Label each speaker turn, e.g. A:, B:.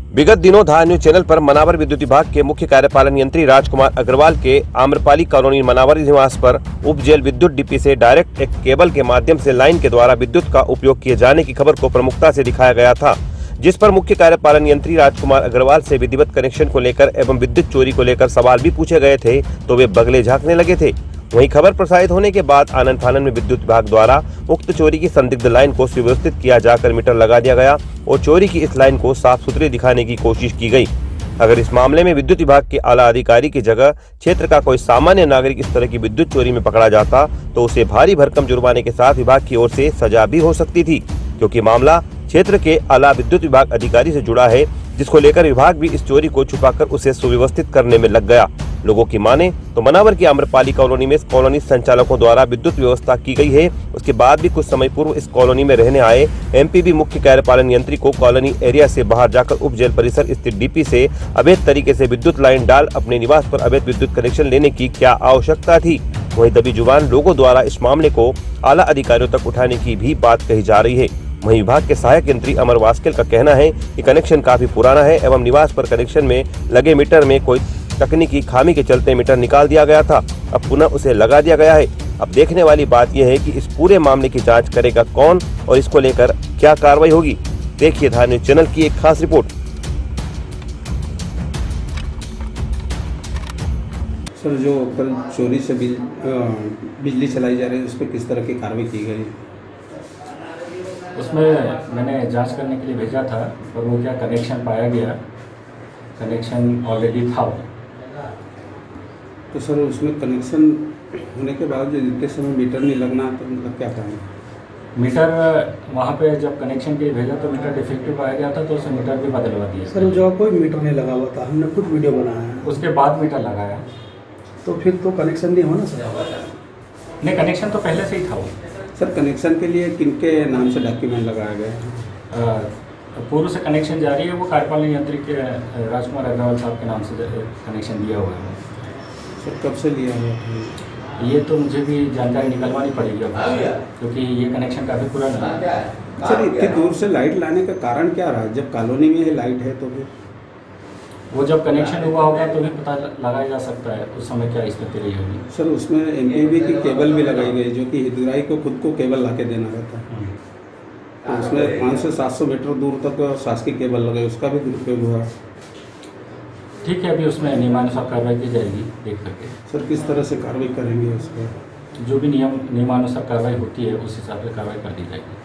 A: विगत दिनों धार news channel पर मनावर विद्युत विभाग के मुख्य कार्यपालन यंत्री राजकुमार अग्रवाल के आम्रपाली कॉलोनी मनावर निवास पर उप जेल विद्युत डीपी से डायरेक्ट एक केबल के माध्यम से लाइन के द्वारा विद्युत का उपयोग किए जाने की खबर को प्रमुखता से दिखाया गया था, जिस पर मुख्य कार्यपालन यंत्री राजकुमार अग्रवाल से विधिवत कनेक्शन को लेकर एवं विद्युत चोरी को लेकर सवाल भी पूछे गए थे तो वे बगले झांकने लगे थे। वहीं खबर प्रसारित होने के बाद आनंद फानन में विद्युत विभाग द्वारा उक्त चोरी की संदिग्ध लाइन को सुव्यवस्थित किया जाकर मीटर लगा दिया गया और चोरी की इस लाइन को साफ सुथरी दिखाने की कोशिश की गई। अगर इस मामले में विद्युत विभाग के आला अधिकारी की जगह क्षेत्र का कोई सामान्य नागरिक इस तरह की विद्युत चोरी में पकड़ा जाता तो उसे भारी भरकम जुर्माने के साथ विभाग की ओर से सजा भी हो सकती थी, क्योंकि मामला क्षेत्र के आला विद्युत विभाग अधिकारी से जुड़ा है, जिसको लेकर विभाग भी इस चोरी को छुपाकर उसे सुव्यवस्थित करने में लग गया। लोगों की माने तो मनावर की आम्रपाली कॉलोनी में कॉलोनी संचालकों द्वारा विद्युत व्यवस्था की गई है। उसके बाद भी कुछ समय पूर्व इस कॉलोनी में रहने आए एमपीबी मुख्य कार्यपालन यंत्री को कॉलोनी एरिया से बाहर जाकर उप जेल परिसर स्थित डीपी से अवैध तरीके से विद्युत लाइन डाल अपने निवास पर अवैध विद्युत कनेक्शन लेने की क्या आवश्यकता थी। वहीं दबी जुबान लोगों द्वारा इस मामले को आला अधिकारियों तक उठाने की भी बात कही जा रही है। वहीं विभाग के सहायक यंत्री अमर वास्केल का कहना है कि कनेक्शन काफी पुराना है एवं निवास पर कनेक्शन में लगे मीटर में कोई तकनीकी खामी के चलते मीटर निकाल दिया गया था, अब पुनः उसे लगा दिया गया है। अब देखने वाली बात यह है कि इस पूरे मामले की जांच करेगा कौन और इसको लेकर क्या कार्रवाई होगी। देखिए धार न्यूज चैनल की एक खास रिपोर्ट।
B: सर, जो कल चोरी से बिजली चलाई जा रही है उस पर किस तरह की कार्रवाई की गई?
C: उसमें मैंने जांच करने के लिए भेजा था, पर वो क्या कनेक्शन पाया गया, कनेक्शन ऑलरेडी था।
B: तो सर, उसमें कनेक्शन होने के बाद जो जितने समय मीटर नहीं लगना तो मतलब क्या करें?
C: मीटर वहाँ पे जब कनेक्शन के लिए भेजा तो मीटर डिफेक्टिव पाया गया था, तो उसे मीटर भी बदलवा दिया।
D: सर, जो कोई मीटर नहीं लगा हुआ था, हमने खुद वीडियो बनाया है।
C: उसके बाद मीटर लगाया
D: तो फिर तो कनेक्शन नहीं होना सर?
C: नहीं, कनेक्शन तो पहले से ही था वो।
B: सर, कनेक्शन के लिए किनके नाम से डॉक्यूमेंट लगाया गया है?
C: पूर्व से कनेक्शन जारी है, वो कार्यपालन यंत्री के राजकुमार अग्रवाल साहब के नाम से कनेक्शन दिया हुआ है।
B: सर, कब से लिया हुआ था?
C: ये तो मुझे भी जानकारी निकलवानी पड़ेगी अब, क्योंकि ये कनेक्शन काफ़ी पुराना है।
B: सर, इतनी दूर से लाइट लाने का कारण क्या रहा? जब कॉलोनी में ही लाइट है तो फिर
C: वो जब कनेक्शन हुआ होगा तो भी पता लगाया जा सकता है उस समय क्या स्थिति रही होगी।
B: सर, उसमें एमपीबी की केबल भी लगाई गई, जो कि हितग्राही को खुद को केबल ला के देना रहता है। तो उसमें 500 से 700 मीटर दूर तक शासकीय केबल लगे, उसका भी दुरुपयोग हुआ।
C: ठीक है, अभी उसमें नियमानुसार कार्रवाई की जाएगी देख करके।
B: सर, किस तरह से कार्रवाई करेंगे उस पर?
C: जो भी नियमानुसार कार्रवाई होती है उस हिसाब से कार्रवाई कर दी जाएगी।